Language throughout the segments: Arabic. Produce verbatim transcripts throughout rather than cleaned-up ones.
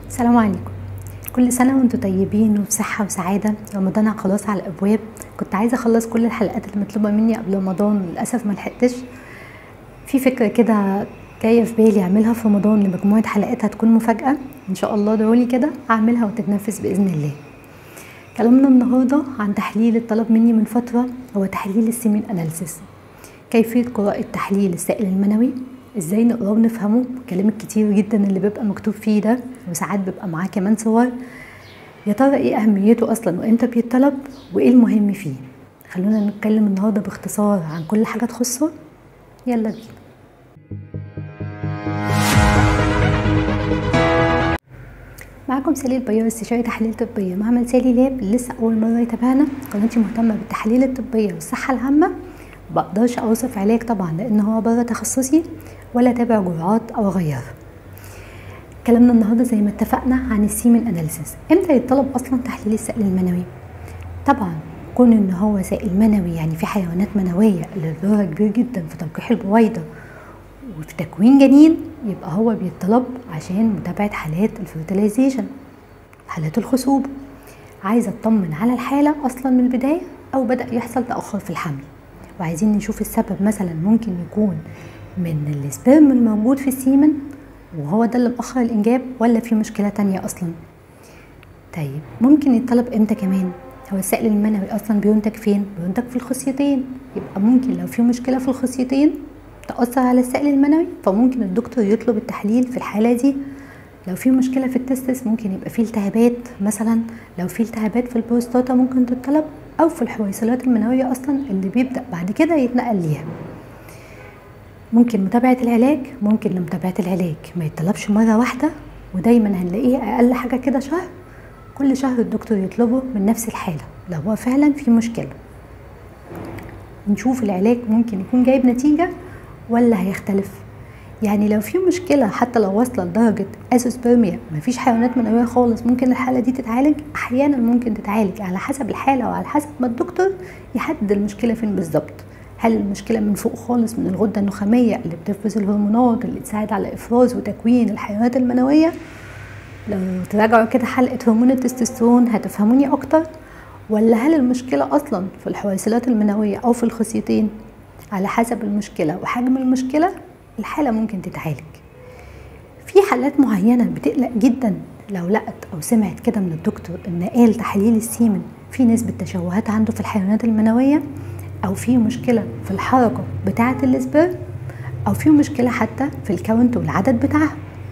السلام عليكم. كل سنة وانتم طيبين وبصحة وسعادة. رمضان خلاص على الأبواب. كنت عايزة أخلص كل الحلقات المطلوبة مني قبل رمضان، للأسف ما لحقتش. في فكرة كده جاية في بالي أعملها في رمضان لمجموعة حلقات، هتكون مفاجأة إن شاء الله، ادعولي كده أعملها وتتنفذ بإذن الله. كلامنا النهاردة عن تحليل الطلب مني من فترة، هو تحليل السيمين أناليسيس. كيفية قراءة تحليل السائل المنوي، ازاي نقراه ونفهمه، الكلام الكتير جدا اللي بيبقى مكتوب فيه ده، وساعات بيبقى معاه كمان صور. يا ترى ايه اهميته اصلا وامتى بيتطلب وايه المهم فيه؟ خلونا نتكلم النهارده باختصار عن كل حاجه تخصه. يلا بينا. معاكم سالي البيار، استشاري تحاليل طبيه، معمل سالي لاب. لسه اول مره يتابعنا، قناتي مهتمه بالتحاليل الطبيه والصحه العامه. مبقدرش اوصف علاج طبعا لان هو بره تخصصي، ولا اتابع جرعات او اغيرها. كلامنا النهارده زي ما اتفقنا عن السيمين اناليسيس. امتى يتطلب اصلا تحليل السائل المنوي؟ طبعا كون ان هو سائل منوي يعني في حيوانات منويه اللي دورها كبير جدا في تلقيح البويضه وفي تكوين جنين، يبقى هو بيتطلب عشان متابعه حالات الفيرتيلايزيشن، حالات الخصوبه. عايزه اطمن على الحاله اصلا من البدايه او بدا يحصل تاخر في الحمل، وعايزين نشوف السبب. مثلا ممكن يكون من السبرم الموجود في السيمن وهو ده اللي مأخر الإنجاب، ولا في مشكلة تانية أصلا. طيب ممكن يتطلب امتى كمان؟ هو السائل المنوي أصلا بينتج فين؟ بينتج في الخصيتين، يبقى ممكن لو في مشكلة في الخصيتين تأثر على السائل المنوي، فممكن الدكتور يطلب التحليل في الحالة دي. لو في مشكلة في التستس ممكن يبقى في التهابات، مثلا لو في التهابات في البروستاتا ممكن تتطلب، أو في الحويصلات المنوية أصلا اللي بيبدأ بعد كده يتنقل ليها. ممكن متابعة العلاج، ممكن لمتابعة العلاج ما يتطلبش مرة واحدة، ودايما هنلاقيه أقل حاجة كده شهر. كل شهر الدكتور يطلبه من نفس الحالة لو هو فعلا في مشكلة. نشوف العلاج ممكن يكون جايب نتيجة ولا هيختلف. يعني لو في مشكلة حتى لو واصلة لدرجة أزوسبرميا، مفيش حيوانات منوية خالص، ممكن الحالة دي تتعالج. أحيانا ممكن تتعالج على حسب الحالة وعلى حسب ما الدكتور يحدد المشكلة فين بالظبط. هل المشكلة من فوق خالص من الغدة النخامية اللي بتفرز الهرمونات اللي تساعد على إفراز وتكوين الحيوانات المنوية؟ لو تراجعوا كده حلقة هرمون التستوستيرون هتفهموني أكتر. ولا هل المشكلة أصلا في الحويصلات المنوية أو في الخصيتين؟ على حسب المشكلة وحجم المشكلة الحالة ممكن تتعالج. في حالات معينة بتقلق جدا لو لقت أو سمعت كده من الدكتور إن قال تحاليل السيمن في نسبة تشوهات عنده في الحيوانات المنوية، أو في مشكلة في الحركة بتاعة السبرم، أو في مشكلة حتى في الكاونت والعدد بتاعها.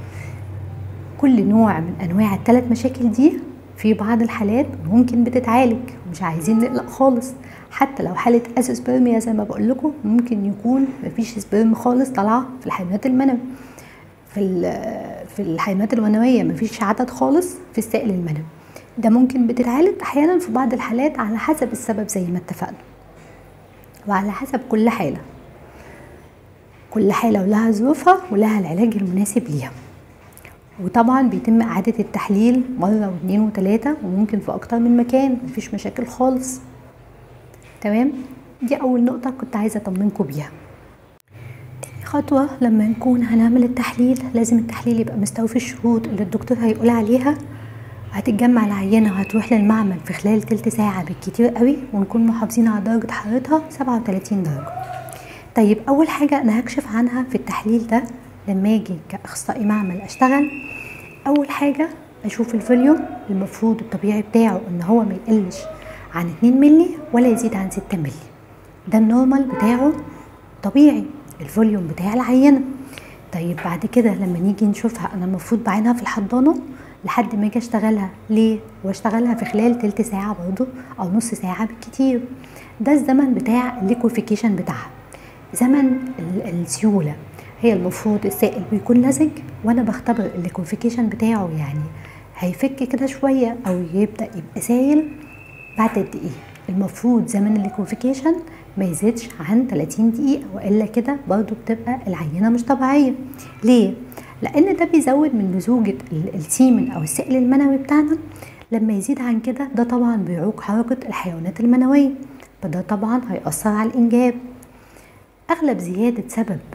كل نوع من أنواع الثلاث مشاكل دي في بعض الحالات ممكن بتتعالج، مش عايزين نقلق خالص. حتى لو حالة أزوسبرميا زي ما بقول لكم، ممكن يكون مفيش سبرم خالص طالعة في الحيوانات المنوية، في في الحيوانات المنوية مفيش عدد خالص في السائل المنوي، ده ممكن بتتعالج أحيانا في بعض الحالات على حسب السبب زي ما اتفقنا، وعلى حسب كل حالة. كل حالة ولها ظروفها ولها العلاج المناسب ليها. وطبعا بيتم إعادة التحليل مرة واثنين وثلاثة، وممكن في أكتر من مكان، مفيش مشاكل خالص. تمام؟ دي أول نقطة كنت عايزة أطمنكم بيها. تاني خطوة لما نكون هنعمل التحليل، لازم التحليل يبقى مستوفي الشروط اللي الدكتور هيقول عليها. هتتجمع العينة وهتروح للمعمل في خلال تلت ساعة بالكتير قوي، ونكون محافظين على درجة حرارتها سبعة وثلاثين درجة. طيب أول حاجة أنا هكشف عنها في التحليل ده لما أجي كأخصائي معمل أشتغل، أول حاجة أشوف الفوليوم. المفروض الطبيعي بتاعه إن هو ما يقلش عن اتنين ملي ولا يزيد عن ستة ملي، ده النورمال بتاعه طبيعي الفوليوم بتاع العينة. طيب بعد كده لما نيجي نشوفها، أنا المفروض بعينها في الحضانة لحد ما اجي اشتغلها. ليه؟ واشتغلها في خلال تلت ساعة برضو او نص ساعة بالكتير. ده الزمن بتاع الليكوفيكيشن بتاعها، زمن السيولة. هي المفروض السائل بيكون لزج، وانا بختبر الليكوفيكيشن بتاعه، يعني هيفك كده شوية او يبدأ يبقى سايل بعد قد ايه. المفروض زمن الليكوفيكيشن ما يزيدش عن ثلاثين دقيقة، والا كده برضو بتبقى العينة مش طبيعية. ليه؟ لان ده بيزود من لزوجة السيمن او السائل المنوي بتاعنا. لما يزيد عن كده ده طبعا بيعوق حركة الحيوانات المنوية، فده طبعا هيأثر على الانجاب. اغلب زيادة سبب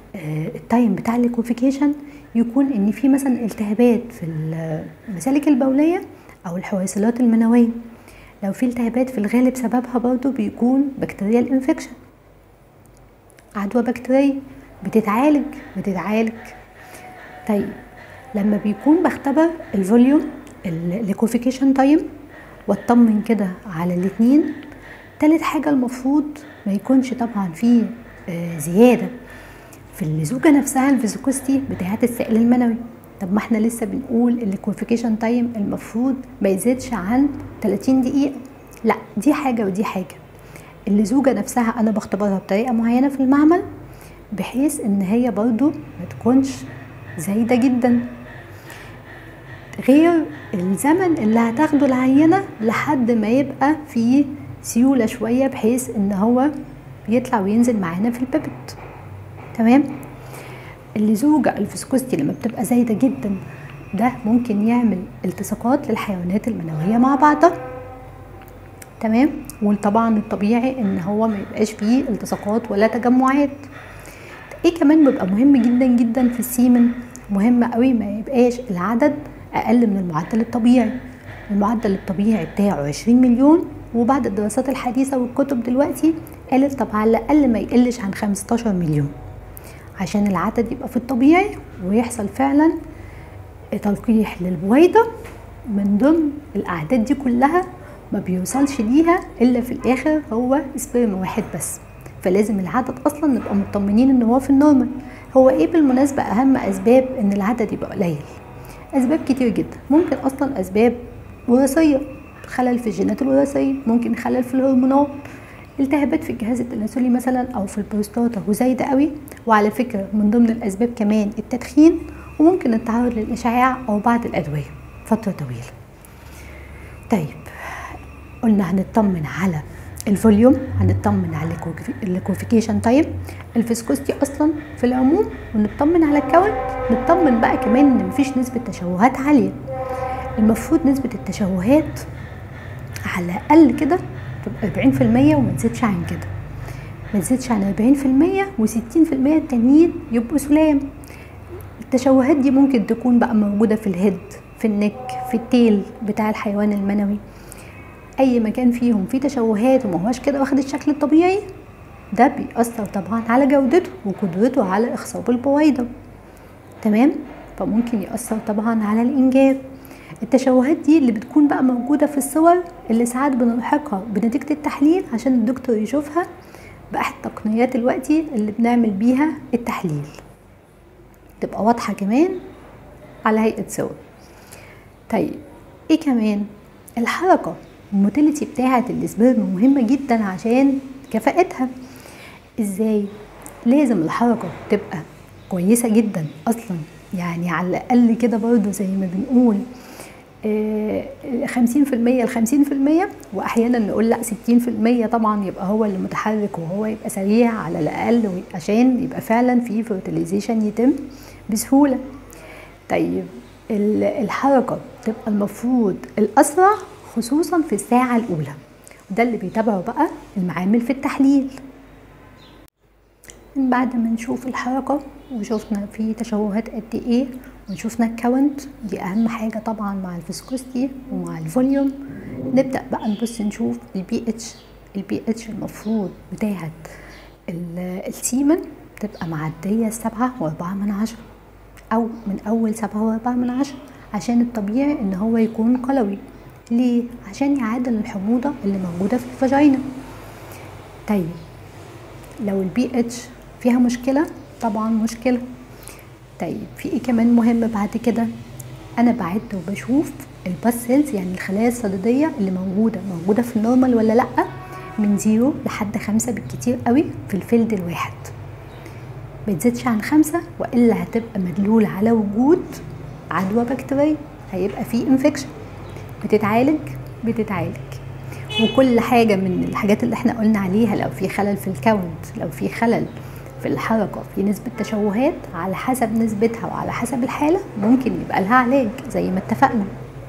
التايم بتاع الليكوفيكيشن يكون ان في مثلا التهابات في المسالك البوليه او الحويصلات المنويه. لو في التهابات في الغالب سببها برضو بيكون بكتيريال انفكشن، عدوى بكتيريه بتتعالج بتتعالج طيب لما بيكون بختبر الفوليوم الليكوفيكيشن تايم واطمن كده على الاتنين. تالت حاجة المفروض ما يكونش طبعا فيه آه زيادة في اللزوجة نفسها، الفيزيكوستي بتاعة السائل المنوي. طب ما احنا لسه بنقول الليكوفيكيشن تايم المفروض ما يزيدش عن تلاتين دقيقة. لا، دي حاجة ودي حاجة. اللزوجة نفسها انا بختبرها بطريقة معينة في المعمل بحيث ان هي برضو ما تكونش زايدة جدا، غير الزمن اللي هتاخده العينة لحد ما يبقى فيه سيولة شوية بحيث ان هو بيطلع وينزل معانا في البيبت. تمام. اللزوجة الفيسكوستي لما بتبقى زايدة جدا ده ممكن يعمل التصاقات للحيوانات المنوية مع بعضها. تمام. وطبعا الطبيعي ان هو ما يبقاش فيه التصاقات ولا تجمعات. ايه كمان بيبقى مهم جدا جدا في السيمن، مهم قوي ما يبقاش العدد اقل من المعدل الطبيعي. المعدل الطبيعي بتاعه عشرين مليون، وبعد الدراسات الحديثة والكتب دلوقتي قالت طب على الاقل ما يقلش عن خمستاشر مليون عشان العدد يبقى في الطبيعي ويحصل فعلا تلقيح للبويضة. من ضمن الاعداد دي كلها ما بيوصلش ليها الا في الاخر هو سبرم واحد بس، فلازم العدد اصلا نبقى مطمنين ان هو في النورمال. هو ايه بالمناسبة اهم اسباب ان العدد يبقى قليل؟ اسباب كتير جدا. ممكن اصلا اسباب وراثية، خلل في الجينات الوراثية، ممكن خلل في الهرمونات، التهابات في الجهاز التناسلي مثلا او في البروستاتا وزايدة قوي. وعلى فكرة من ضمن الاسباب كمان التدخين، وممكن التعرض للاشعاع او بعض الادوية فترة طويلة. طيب قلنا هنطمن على الفوليوم، هنطمن على الليكوفيكيشن تايم، الفيسكوستي اصلا في العموم، ونطمن على الكون. نطمن بقى كمان ان مفيش نسبة تشوهات عالية. المفروض نسبة التشوهات على الاقل كده تبقى اربعين في المية وما تزيدش عن كده، ما تزيدش عن اربعين في المية، وستين في المية التانيين يبقوا سلام. التشوهات دي ممكن تكون بقى موجودة في الهيد، في النك، في التيل بتاع الحيوان المنوي. اي مكان فيهم فيه تشوهات وما هوش كده واخد الشكل الطبيعي، ده بيأثر طبعا على جودته وقدرته على اخصاب البويضة. تمام. فممكن يأثر طبعا على الانجاب. التشوهات دي اللي بتكون بقى موجودة في الصور اللي ساعات بنلحقها بنتيجة التحليل عشان الدكتور يشوفها بأحد التقنيات الوقتي اللي بنعمل بيها التحليل، تبقى واضحة كمان على هيئة صور. طيب ايه كمان؟ الحركة، الموتيليتي بتاعة السبرم مهمة جدا عشان كفاءتها. ازاي؟ لازم الحركة تبقى كويسة جدا اصلا، يعني على الاقل كده برضو زي ما بنقول خمسين في المية لخمسين في المية، واحيانا نقول لا ستين في المية طبعا يبقى هو اللي متحرك وهو يبقى سريع على الاقل عشان يبقى فعلا في فيرتيلايزيشن يتم بسهولة. طيب الحركة تبقى المفروض الاسرع خصوصا في الساعة الاولى، وده اللي بيتابعه بقى المعامل في التحليل. من بعد ما نشوف الحركة وشوفنا في تشوهات قد ايه وشوفنا الكاونت، دي اهم حاجة طبعا مع الفيسكوستي ومع الفوليوم، نبدأ بقى نبص نشوف البي اتش. البي اتش المفروض بتاعت السيمن تبقى معدية السبعة واربعة من عشرة، او من اول سبعة واربعة من عشرة، عشان الطبيعي ان هو يكون قلوي. ليه؟ عشان يعادل الحموضة اللي موجودة في الفاجينا. طيب لو البي اتش فيها مشكلة، طبعا مشكلة. طيب في ايه كمان مهم بعد كده؟ انا بعد وبشوف الباس سيلز، يعني الخلايا الصديدية اللي موجودة موجودة في النورمال ولا لأ، من زيرو لحد خمسة بالكتير قوي في الفيلد الواحد. ما تزيدش عن خمسة والا هتبقى مدلول على وجود عدوى بكتيرية، هيبقى فيه انفكشن. بتتعالج بتتعالج وكل حاجة من الحاجات اللي احنا قلنا عليها، لو في خلل في الكاونت، لو في خلل في الحركة، في نسبة تشوهات، على حسب نسبتها وعلى حسب الحالة ممكن يبقى لها علاج زي ما اتفقنا.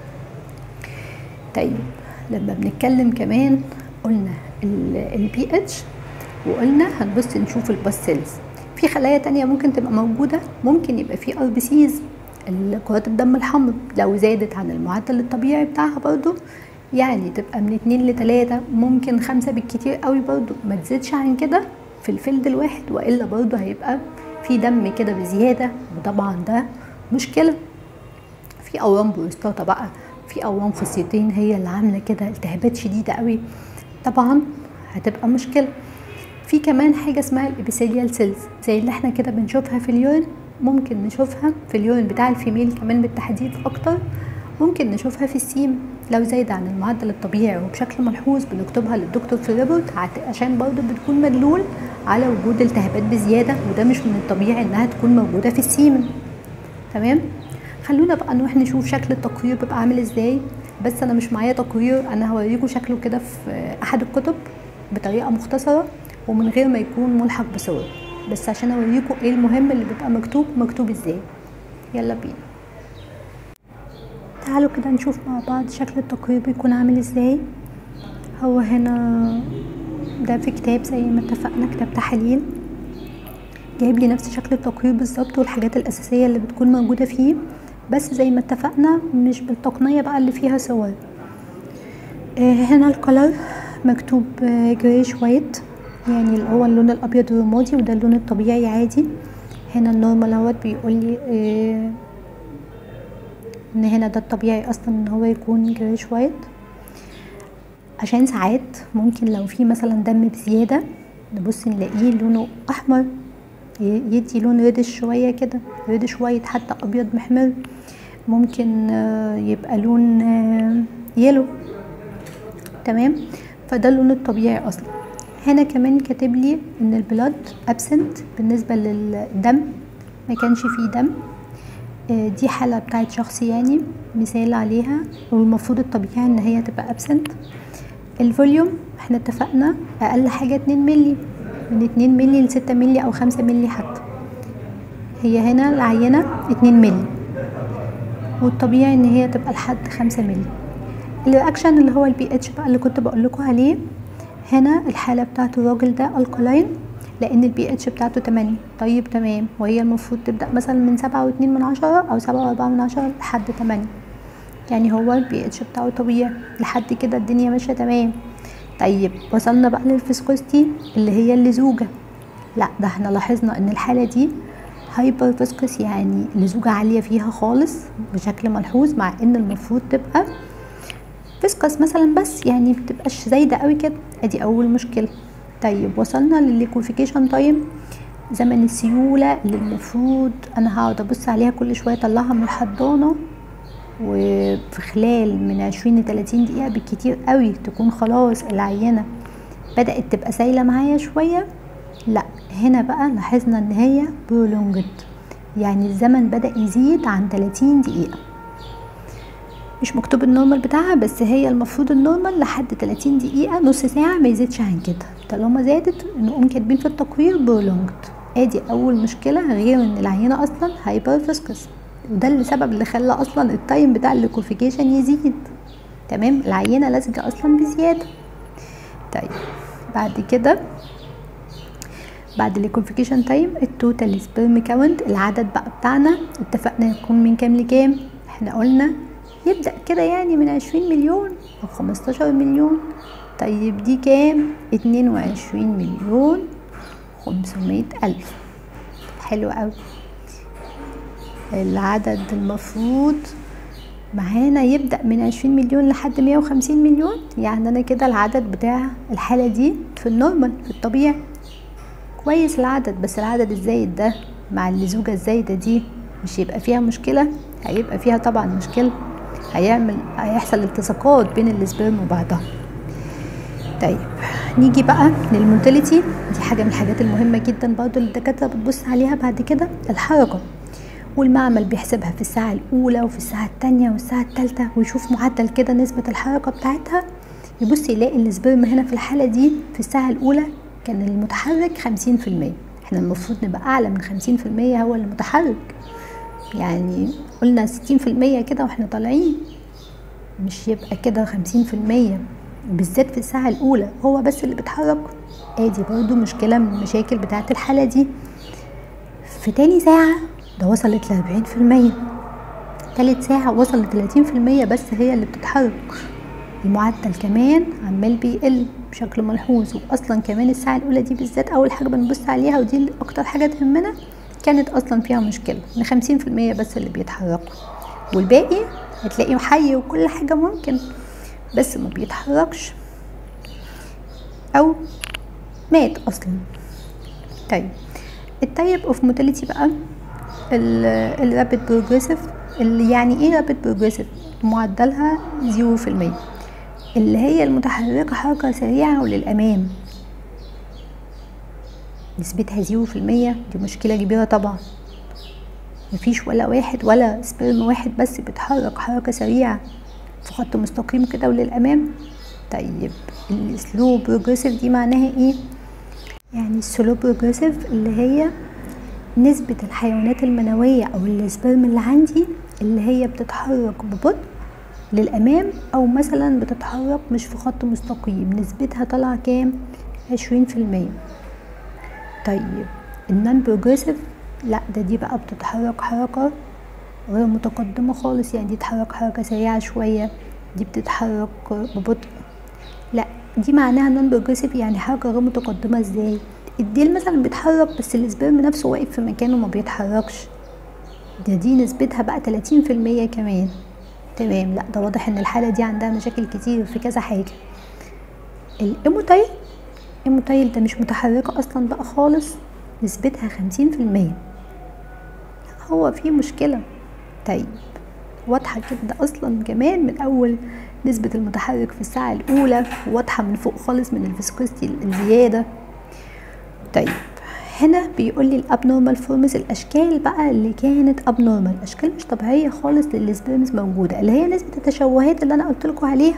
طيب لما بنتكلم كمان قلنا البي اتش، وقلنا هنبص نشوف الباس سيلز. في خلايا تانية ممكن تبقى موجودة، ممكن يبقى في ار بي سيز كرات الدم الحمراء لو زادت عن المعدل الطبيعي بتاعها برضو، يعني تبقى من اتنين لتلاتة، ممكن خمسة بالكتير قوي، برضو ما تزيدش عن كده في الفلد الواحد، وإلا برضو هيبقى في دم كده بزيادة، وطبعا ده مشكلة. في أورام بروستاتا بقى، في أورام خصيتين هي اللي عاملة كده التهابات شديدة قوي، طبعا هتبقى مشكلة. في كمان حاجة اسمها الابيثيليال سيلز زي اللي احنا كده بنشوفها في اليورين، ممكن نشوفها في اليورين بتاع الفيميل كمان بالتحديد اكتر، ممكن نشوفها في السيم لو زايدة عن المعدل الطبيعي وبشكل ملحوظ بنكتبها للدكتور في الريبورت، عشان برضو بتكون مدلول على وجود التهابات بزيادة، وده مش من الطبيعي انها تكون موجودة في السيمن. تمام، خلونا بقى نروح نشوف شكل التقرير بيبقى عامل ازاي. بس انا مش معايا تقرير، انا هوريكم شكله كده في احد الكتب بطريقة مختصرة ومن غير ما يكون ملحق بصور، بس عشان اوريكم ايه المهم اللي بيبقى مكتوب مكتوب ازاي. يلا بينا، تعالوا كده نشوف مع بعض شكل التقرير بيكون عامل ازاي. هو هنا ده في كتاب زي ما اتفقنا، كتاب تحاليل جايب لي نفس شكل التقرير بالظبط والحاجات الاساسيه اللي بتكون موجوده فيه، بس زي ما اتفقنا مش بالتقنيه بقى اللي فيها صور. هنا الكلر مكتوب جريش وايت، يعني اللي هو اللون الابيض الرمادي، وده اللون الطبيعي عادي. هنا النورمال اهوت بيقول لي إيه ان هنا ده الطبيعي اصلا ان هو يكون جريش وايت، عشان ساعات ممكن لو في مثلا دم بزياده نبص نلاقيه لونه احمر، يدي لون ريدش شويه كده، ريدش وايت حتى ابيض محمر، ممكن يبقى لون يلو. تمام، فده اللون الطبيعي اصلا. هنا كمان كاتب لي ان البلاد ابسنت بالنسبه للدم، ما كانش فيه دم، دي حاله بتاعت شخص يعني مثال عليها، والمفروض الطبيعي ان هي تبقى ابسنت. الفوليوم احنا اتفقنا اقل حاجه اتنين مللي، من اتنين مللي لستة مللي او خمسة مللي حتى، هي هنا العينه اتنين مللي والطبيعي ان هي تبقى لحد خمسة مللي. الرياكشن اللي هو البي اتش بقى اللي كنت بقول لكم عليه، هنا الحاله بتاعت الراجل ده الكلاين لان البي اتش بتاعته تمانية. طيب تمام، وهي المفروض تبدا مثلا من سبعة واتنين من عشرة او سبعة واربعة من عشرة لحد تمانية، يعني هو البي اتش بتاعه طبيعي لحد كده، الدنيا ماشيه تمام. طيب وصلنا بقى للفيسكوستي اللي هي اللزوجه، لا ده احنا لاحظنا ان الحاله دي هايبر فيسكوس، يعني اللزوجه عاليه فيها خالص بشكل ملحوظ، مع ان المفروض تبقى فيسكوس مثلا، بس يعني مبتبقاش زايده قوي كده، ادي اول مشكله. طيب وصلنا للليكوفيكيشن تايم، زمن السيوله اللي المفروض انا هقعد ابص عليها كل شويه اطلعها من الحضانه، وفي خلال من عشرين لتلاتين دقيقه بالكتير قوي تكون خلاص العينه بدات تبقى سايله معايا شويه. لا هنا بقى لاحظنا ان هي برولونجد، يعني الزمن بدا يزيد عن تلاتين دقيقه، مش مكتوب النورمال بتاعها، بس هي المفروض النورمال لحد تلاتين دقيقه، نص ساعه ما يزيدش عن كده. طالما زادت نقوم كاتبين في التقرير برولونجد. ادي اول مشكله، غير ان العينه اصلا هايبر فيسكوس، وده السبب اللي خلى اصلا التايم بتاع الليكوفيكيشن يزيد. تمام، العينه لازجه اصلا بزياده. طيب بعد كده بعد الليكوفيكيشن تايم التوتال سبرم كاونت، العدد بقى بتاعنا اتفقنا يكون من كام لكام؟ احنا قلنا يبدأ كده يعني من عشرين مليون او خمستاشر مليون. طيب دي كام؟ اتنين وعشرين مليون خمسمية الف. حلو قوي، العدد المفروض معانا يبدأ من عشرين مليون لحد مية وخمسين مليون، يعني انا كده العدد بتاع الحالة دي في النورمال في الطبيعي كويس العدد، بس العدد الزايد ده مع اللزوجة الزايدة دي مش يبقى فيها مشكلة؟ هيبقى فيها طبعا مشكلة، هيعمل هيحصل التصاقات بين السبرم وبعضها. طيب نيجي بقى للموتيليتي، دي حاجة من الحاجات المهمة جدا برضو اللي الدكاترة بتبص عليها بعد كده، الحركة، والمعمل بيحسبها في الساعة الأولى وفي الساعة التانية والساعة التالتة، ويشوف معدل كده نسبة الحركة بتاعتها، يبص يلاقي السبرم هنا في الحالة دي في الساعة الأولى كان المتحرك خمسين في المية، احنا المفروض نبقى أعلى من خمسين في المية هو المتحرك، يعني قلنا ستين في المية كده واحنا طالعين، مش يبقى كده خمسين في المية بالذات في الساعة الأولى هو بس اللي بيتحرك. ادي برضو مشكلة من المشاكل بتاعت الحالة دي. في تاني ساعة ده وصلت لأربعين في المية، تالت ساعة وصل لتلاتين في المية بس هي اللي بتتحرك. المعدل كمان عمال بيقل بشكل ملحوظ، واصلا كمان الساعة الاولى دي بالذات اول حاجة بنبص عليها ودي اكتر حاجة تهمنا، كانت اصلا فيها مشكلة ان خمسين في المية بس اللي بيتحركوا، والباقي هتلاقيه حي وكل حاجة ممكن بس ما بيتحركش او مات اصلا. طيب التايب اوف موتيليتي بقى الرابid بروجريسيف، اللي يعني ايه رابid بروجريسيف؟ معدلها زيرو في المية، اللي هي المتحركة حركة سريعة وللأمام، نسبتها زيرو في المية. دي مشكلة كبيرة طبعا، مفيش ولا واحد ولا سبرم واحد بس بيتحرك حركة سريعة في خط مستقيم كده وللأمام. طيب السلو بروجريسيف دي معناها ايه؟ يعني السلو بروجريسيف اللي هي نسبة الحيوانات المنوية او السبرم اللي عندي اللي هي بتتحرك ببطء للأمام او مثلا بتتحرك مش في خط مستقيم، نسبتها طالعة كام؟ عشرين في المية. طيب النون بروجريسيف لا، ده دي بقى بتتحرك حركة غير متقدمة خالص، يعني دي تتحرك حركة سريعة شوية، دي بتتحرك ببطء. لا دي معناها نون بروجريسيف يعني حركة غير متقدمة. ازاي؟ الديل مثلا بيتحرك بس السبرم نفسه واقف في مكانه ما بيتحركش، ده دي نسبتها بقى تلاتين في المية كمان. تمام، لا ده واضح ان الحالة دي عندها مشاكل كتير في كذا حاجة. الاموتايل، الاموتايل ده مش متحركة اصلا بقى خالص، نسبتها خمسين في المية، هو في مشكلة. طيب واضحة كده اصلا كمان من اول نسبة المتحرك في الساعة الاولى، واضحة من فوق خالص من الفيسكوستي الزيادة. طيب هنا بيقول لي الابنورمال فورمز، الاشكال بقى اللي كانت ابنورمال، اشكال مش طبيعيه خالص للسبرمز موجوده، اللي هي نسبه التشوهات اللي انا قلت لكم عليها.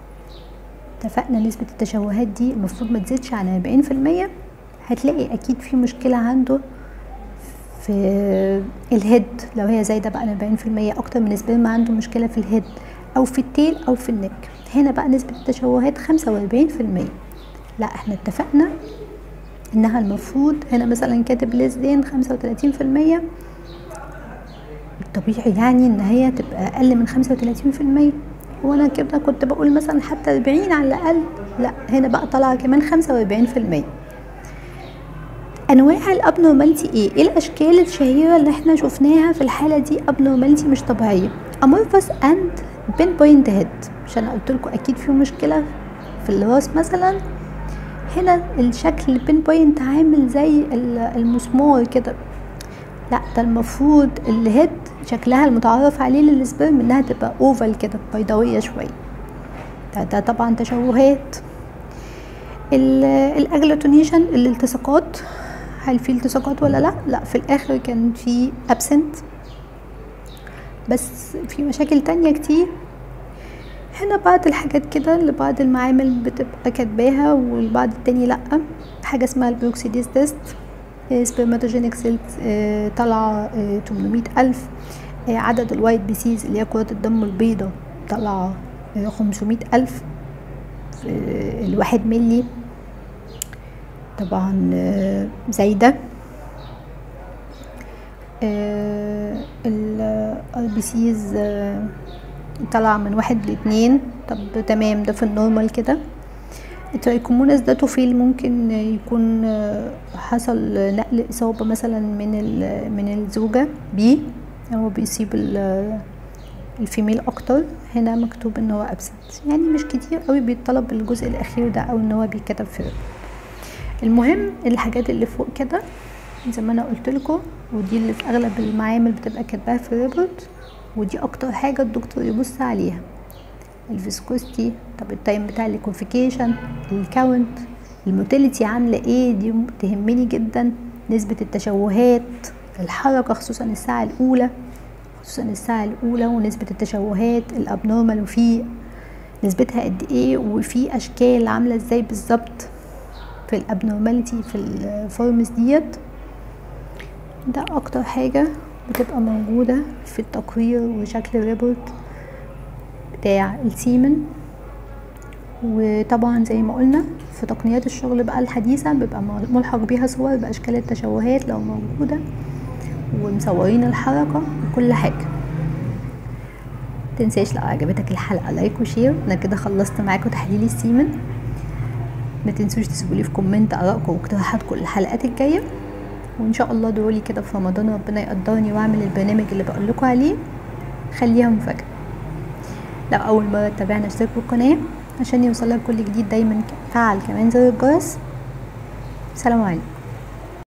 اتفقنا نسبه التشوهات دي المفروض ما تزيدش عن أربعين في المية. هتلاقي اكيد في مشكله عنده في الهيد، لو هي زايده بقى أربعين في المية، اكتر من سبرم عنده مشكله في الهيد او في التيل او في النك. هنا بقى نسبه التشوهات خمسة وأربعين في المية. لا احنا اتفقنا انها المفروض هنا مثلا كاتب ليس دين خمسة وتلاتين في المية، الطبيعي يعني ان هي تبقى اقل من خمسة وتلاتين في المية، وانا كده كنت بقول مثلا حتى أربعين على الاقل، لا هنا بقى طالعه كمان خمسة وأربعين في المية. انواع الابنورماليتي ايه؟ ايه الاشكال الشهيره اللي احنا شفناها في الحاله دي ابنورماليتي مش طبيعيه؟ امورفس اند بين بوينت هيد، مش انا قلت لكم اكيد في مشكله في الراس مثلا. هنا الشكل بين بوينت عامل زي المسمار كده، لا ده المفروض الهيد شكلها المتعارف عليه للسبرم انها تبقى اوفال كده بيضاويه شويه، ده, ده طبعا تشوهات. الاجلوتونيشن الالتصاقات، هل في التصاقات ولا لا؟ لا في الاخر كان في ابسنت، بس في مشاكل تانية كتير. هنا بعض الحاجات كده اللي بعض المعامل بتبقى كاتباها والبعض التاني لا. حاجه اسمها البروكسيديز تيست، سبرماتوجينيك سيلز طالعه تمنمية الف، عدد الوايت بيسيز اللي هي كرات الدم البيضاء طالعه خمسمية الف في الواحد ملي، طبعا زايده. الار بي سيز طلع من واحد لاتنين، طب تمام ده في النورمال كده. الترايكوموناس ده طفيل ممكن يكون حصل نقل اصابه مثلا من من الزوجه بيه، هو بيصيب الفيميل اكتر. هنا مكتوب ان هو ابسنت، يعني مش كتير قوي بيتطلب الجزء الاخير ده او ان هو بيتكتب في ريبورت. المهم الحاجات اللي فوق كده زي ما انا قلت لكم، ودي اللي في اغلب المعامل بتبقى كاتباها في الريبورت، ودي اكتر حاجه الدكتور يبص عليها. الفيسكوستي، طب التايم بتاع الكونفيكيشن، الكاونت، الموتيليتي عامله ايه، دي تهمني جدا. نسبه التشوهات، الحركه خصوصا الساعه الاولى، خصوصا الساعه الاولى، ونسبه التشوهات الابنورمال وفي نسبتها قد ايه، وفي اشكال عامله ازاي بالظبط في الابنورماليتي في الفورمز ديت. ده اكتر حاجه بتبقى موجوده في التقرير وشكل الريبورت بتاع السيمن. وطبعا زي ما قلنا في تقنيات الشغل بقى الحديثه بيبقى ملحق بيها صور باشكال التشوهات لو موجوده. ومصورين الحركة وكل حاجة. متنساش لو عجبتك الحلقة لايك وشير. انا كده خلصت معاكم تحليل السيمن. ما تنسوش تسيبولي في كومنت ارائكم واقتراحاتكم للحلقات الجايه، وان شاء الله ادعولي كده في رمضان ربنا يقدرني واعمل البرنامج اللي بقولكوا عليه. خليها مفاجاه. لو اول مره تتابعنا اشترك بالقناه عشان يوصلك كل جديد. دايما فعل كمان زر الجرس. سلام عليكم.